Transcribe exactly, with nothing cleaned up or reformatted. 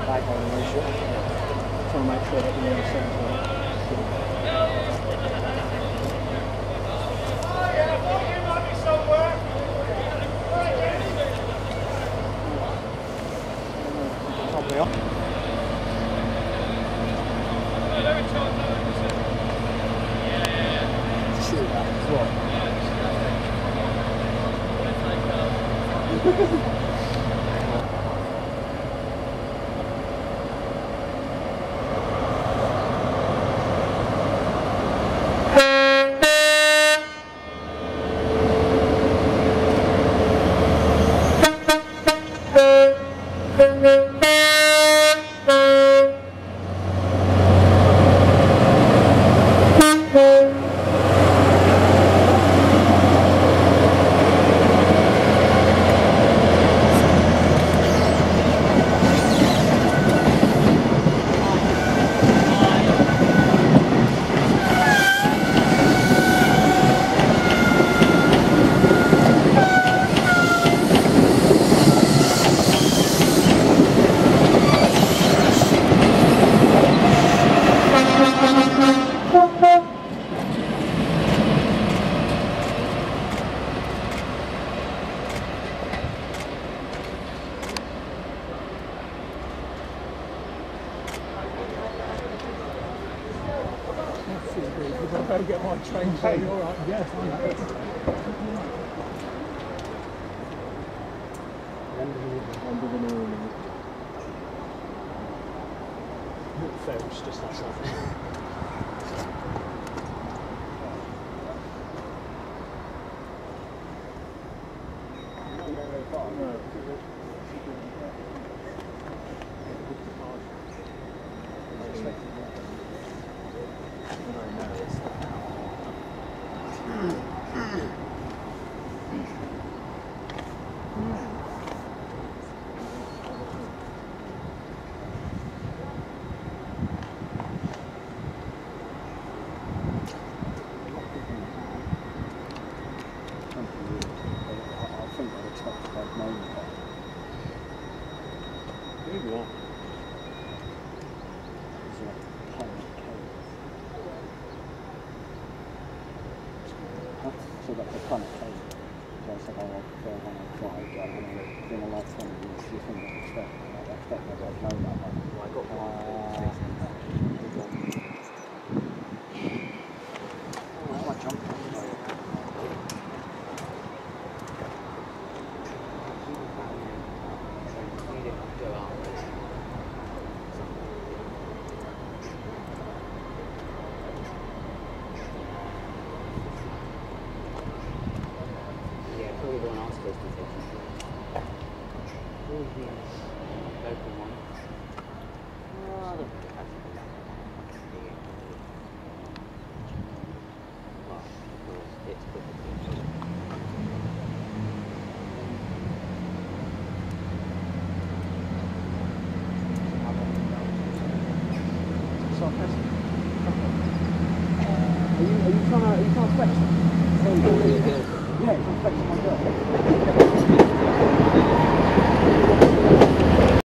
bag on the ratio. Trying to make sure that the air sounds I better get my train paid. All right, yes, I know. Under the moon. Ferris just outside. So that's a ton of cake. So I said, oh, I'll prefer one I tried, I don't know, it's been a lifetime of years, you think I'd expect, I'd expect maybe I'd know that one. Well, I got one. Uh, oh, my jump. Are you, are you trying to, are you trying to flex? Yeah, you're trying to flex my girl.